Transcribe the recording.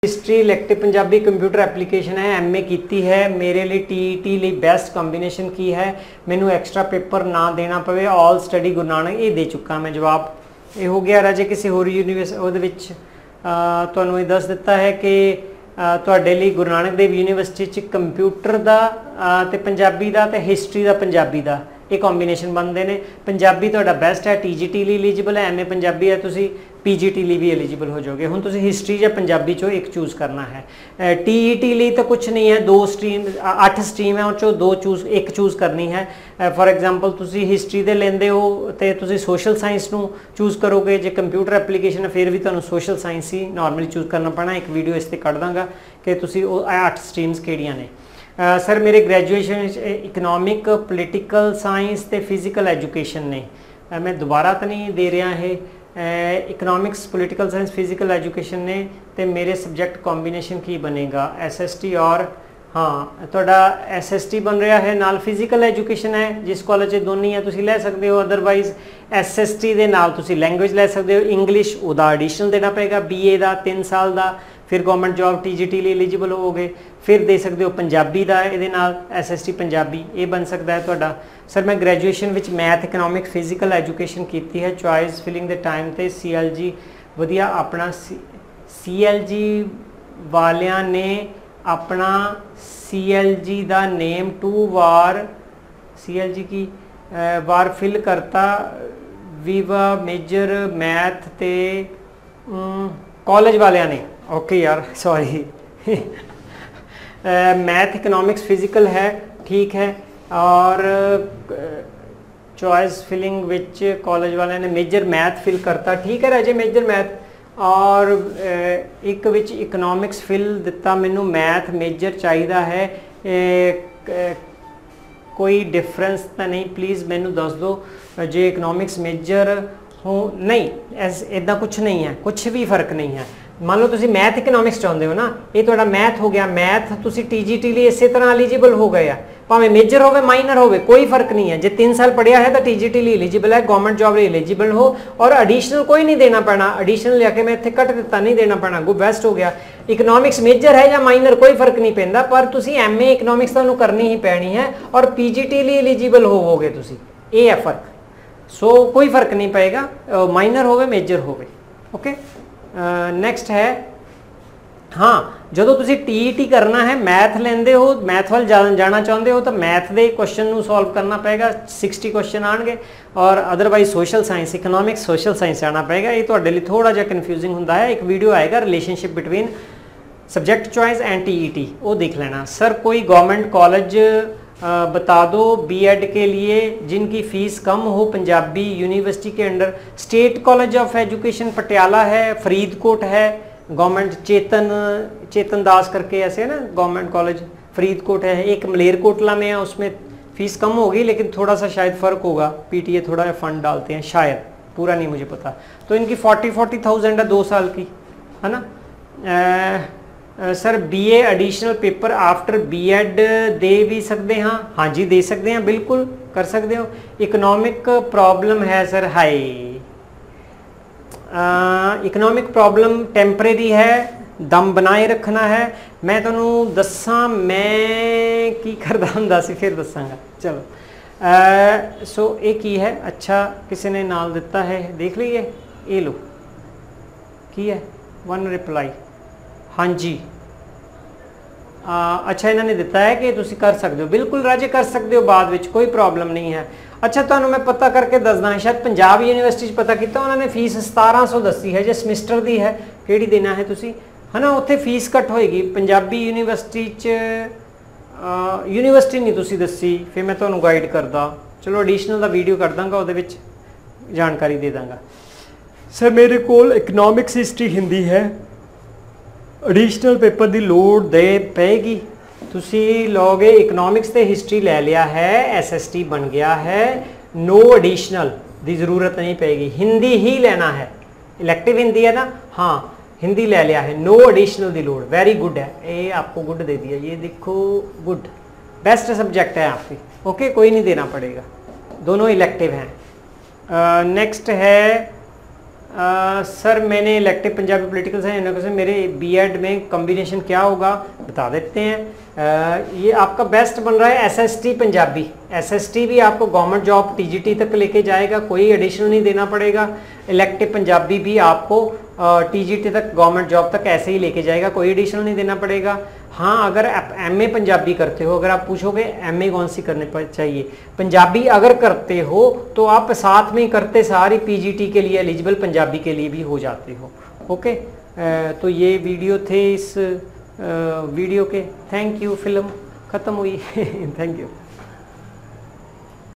History elective Punjabi computer application है, MA की है, मेरे लिए टीईटी लिए बेस्ट कंबीनेशन की है, मैनू एक्स्ट्रा पेपर ना देना पवे, ऑल स्टडी गुरु नानक, ये दे चुका मैं जवाब। ये हो गया राजे किसी होर यूनीवर्सिटी तुहानूं ये दस दिता है कि तुहाडे लिए गुरु नानक देव यूनीवर्सिटी कंप्यूटर का ते पंजाबी का ते हिस्ट्री का पंजाबी का ये कॉम्बीनेशन बनते हैं। पंजाबी तुहाडा बेस्ट है, टीजीटी लिए एलिजिबल है, एमए पंजाबी है, तुसी पीजीटी लिए भी एलिजिबल हो जाओगे। हुण तुसी हिस्ट्री या पंजाबी चो एक चूज़ करना है। टीईटी लिए तो कुछ नहीं है, 2 स्ट्रीम 8 स्ट्रीम है, उन चो 2 चूज़ एक चूज़ करनी है। फॉर एग्जाम्पल तुसी हिस्ट्री दे लेंदे हो तो तुसी सोशल साइंस नूं चूज़ करोगे, जो कंप्यूटर एप्लीकेशन है फिर भी तुहानूं सोशल साइंस ही नॉर्मली चूज़ करना पैना। एक वीडियो इस ते कढ़ दांगा कि तुसी 8 स्ट्रीम्स किहड़ियां ने। सर मेरे ग्रैजुएशन इकनॉमिक पोलिटिकल साइंस ते फिजिकल एजुकेशन ने, मैं दोबारा तो नहीं दे रहा है, economics political science physical education ने, तो मेरे सब्जेक्ट कॉम्बीनेशन की बनेगा एसएसटी और हाँ थोड़ा एसएसटी बन रहा है नाल फिजिकल एजुकेशन है, जिस कॉलेज दोनों है तुसी ले सकते हो। अदरवाइज एसएसटी दे नाल तुसी लैंग्वेज ले सकते हो, इंग्लिश उदा एडिशनल देना पेगा, बीए का 3 साल का, फिर गवर्नमेंट जॉब टीजीटी लिए एलिजिबल हो गए, फिर दे सकते हो पंजाबी का ये एसएसटी पंजाबी ये बन सकता है तुहाडा। सर मैं ग्रैजुएशन विच मैथ इकनॉमिक फिजिकल एजुकेशन की है, चॉइस फिलिंग द टाइम ते सीएलजी वधिया अपना सीएलजी वालियां ने अपना सीएलजी का नेम 2 बार सीएलजी की बार फिल करता, विवा मेजर मैथ ते कॉलेज वालियां ने, ओके यार सॉरी मैथ इकनॉमिक्स फिजिकल है ठीक है, और चॉइस फिलिंग विच कॉलेज वाले ने मेजर मैथ फिल करता, ठीक है राजे मेजर मैथ, और एक विच इकनॉमिक्स फिल दिता, मैनू मैथ मेजर चाहिए है, कोई डिफरेंस तो नहीं प्लीज़ मैनू दस दो जे इकनॉमिक्स मेजर हो, नहीं इदा कुछ नहीं है, कुछ भी फर्क नहीं है। मान लो तुसी मैथ इकनॉमिक्स चाहते हो ना, ये थोड़ा मैथ हो गया, मैथ तुसी टीजीटी लिए इस तरह एलिजिबल हो गए आ, भावें मेजर होवे माइनर होवे कोई फर्क नहीं है। जे 3 साल पढ़िया है तो टीजीटी लिए एलिजिबल है, गवर्नमेंट जॉब लिए एलिजिबल हो, और एडिशनल कोई नहीं देना पैना, एडिशनल लिया के मैं इत्थे कट दिता नहीं देना पैना, गो बेस्ट हो गया। इकनॉमिक्स मेजर है या माइनर कोई फर्क नहीं पैंदा, पर तुसी एमए इकनॉमिक्स तुहानूं करनी ही पैनी है, और पीजीटी लिए एलिजिबल होवोगे तुसी, ये है फर्क। सो कोई फर्क नहीं पेगा माइनर होवे मेजर होवे, ओके। नैक्सट है हाँ जो तुसी टीईटी करना है, मैथ लेंदे हो, मैथ वाल जाना चाहते हो तो मैथ के क्वेश्चन नू सॉल्व करना पेगा, 60 क्वेश्चन आएंगे, और otherwise social science economics social science आना पेगा, ये तुहाडे लिए थोड़ा जिहा कन्फ्यूजिंग हुंदा है। एक वीडियो आएगा relationship between subject choice and TET, वो देख लेना। सर कोई गवर्नमेंट कॉलेज बता दो बीएड के लिए जिनकी फ़ीस कम हो, पंजाबी यूनिवर्सिटी के under, state college of education Patiala है, फरीदकोट है, गवर्नमेंट चेतन दास करके ऐसे है ना गवर्नमेंट कॉलेज फरीदकोट है, एक मलेरकोटला में है, उसमें फ़ीस कम होगी लेकिन थोड़ा सा शायद फ़र्क होगा, पीटीए थोड़ा फंड डालते हैं शायद, पूरा नहीं मुझे पता। तो इनकी 40,000 है 2 साल की, है ना। Sir BA additional paper after B Ed दे भी सकते हैं? हाँ जी दे सकते हैं, बिल्कुल कर सकते हो। इकनॉमिक प्रॉब्लम है sir, hi economic problem temporary है, दम बनाए रखना है। मैं तुहानूं दस्सां मैं की करदा हुंदा सी फिर दसांगा, चलो। सो एक ही है, अच्छा किसी ने नाल दिता है देख लीजिए, ये लो की है 1 रिप्लाई, हाँ जी अच्छा इन्होंने दिता है कि तुसी कर सकते हो, बिल्कुल राजे कर सकते हो, बाद विच कोई प्रॉब्लम नहीं है। अच्छा तुहानूं मैं पता करके दसदा है, शायद पंजाब यूनिवर्सिटी पता किया उन्होंने फीस 1700 दसी है, जो समैस्टर की है, किहड़ी देना है तुसी, है ना, उत्थे फीस घट होएगी। पंजाबी यूनिवर्सिटी यूनिवर्सिटी नहीं तुसी दसी, फिर मैं तुहानूं गाइड करदा, चलो एडिशनल का वीडियो कर दांगा, उहदे विच जानकारी दे दांगा। सर मेरे कोल इकनॉमिक्स हिस्ट्री हिंदी है, एडिशनल पेपर की लोड़ दे पेगी, तुसी लोगे इकनॉमिक्स ते हिस्ट्री ले लिया है, एसएसटी बन गया है, नो एडिशनल की ज़रूरत नहीं पेगी, हिंदी ही लेना है, इलेक्टिव हिंदी है ना, हाँ हिंदी ले लिया है, नो एडिशनल की लोड़, वेरी गुड है, ये आपको गुड दे दिया, ये देखो गुड, बेस्ट सब्जेक्ट है आपकी, ओके कोई नहीं देना पड़ेगा, दोनों इलेक्टिव हैं। नेक्स्ट है सर मैंने इलेक्टिव पंजाबी पॉलिटिकल साइंस से मेरे बीएड में कॉम्बिनेशन क्या होगा बता देते हैं। ये आपका बेस्ट बन रहा है एसएसटी पंजाबी। एसएसटी भी आपको गवर्नमेंट जॉब टीजीटी तक लेके जाएगा, कोई एडिशनल नहीं देना पड़ेगा। इलेक्टिव पंजाबी भी आपको टीजीटी तक गवर्नमेंट जॉब तक ऐसे ही लेके जाएगा, कोई एडिशनल नहीं देना पड़ेगा। हाँ, अगर आप एमए पंजाबी करते हो, अगर आप पूछोगे एमए कौन सी करने पर चाहिए, पंजाबी अगर करते हो तो आप साथ में करते सारी पीजीटी के लिए एलिजिबल पंजाबी के लिए भी हो जाते हो। ओके, तो ये वीडियो थे इस वीडियो के। थैंक यू, फिल्म ख़त्म हुई। Thank you.